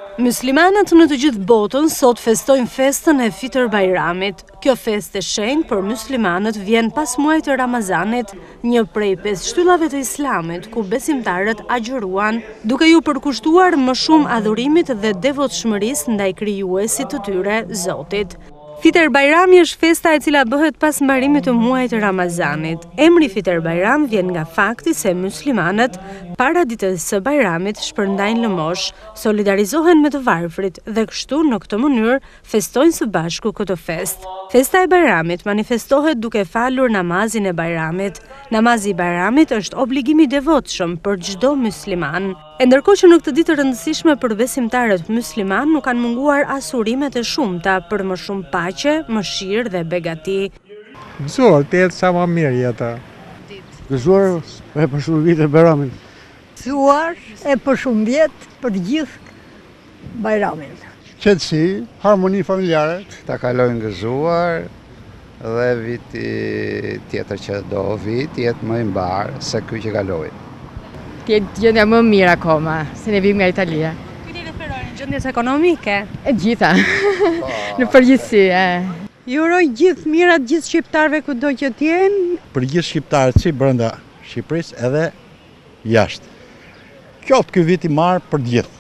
Myslimanët në të gjithë botën sot festojnë festën e Fitr Bajramit. Kjo festë e shenjtë për myslimanët vjen pas muajit të Ramazanit, një prej 5 shtyllave të Islamit, ku besimtarët agjëruan, duke ju përkushtuar më shumë adhurimit dhe devotshmërisë ndaj krijuesit të tyre, Zotit. Fitr Bajrami është festa e cila bëhet pas mbarimit të muajit të Ramazanit. Emri Fitr Bajram vjen nga fakti se muslimanët para ditës së Bajramit shpërndajnë lëmosh, solidarizohen me të varfrit dhe kështu në këtë mënyrë festojnë së bashku këtë festë. Festa e Bajramit manifestohet duke falur namazin e Bajramit. Namazi i Bajramit është obligim i devotshëm për çdo musliman. E ndërkohë që në këtë ditë të rëndësishme për besimtarët musliman nuk kanë munguar as urimet e shumta për më shumë paqe, mëshirë dhe begati. Gëzuar të jetë sa më mirë jeta. Gëzuar e përshëndetje Bajramin. Gëzuar e përshëndetje për gjithë Bajramin. Qetësi, harmoni familjare. Ta kalojnë gëzuar dhe viti tjetër që do vit jetë më i mbarë se ky që kaloi. Gjendja më mirë akoma, se ne vim nga Italia. Kujt i referohen, gjendjes ekonomike? E gjitha, në përgjithësi. Ju uroj gjithë mirat gjithë shqiptarëve kudo që t'jenë. Për gjithë shqiptarët si brenda Shqipërisë edhe jashtë. Qoftë ky vit i marë për gjithë.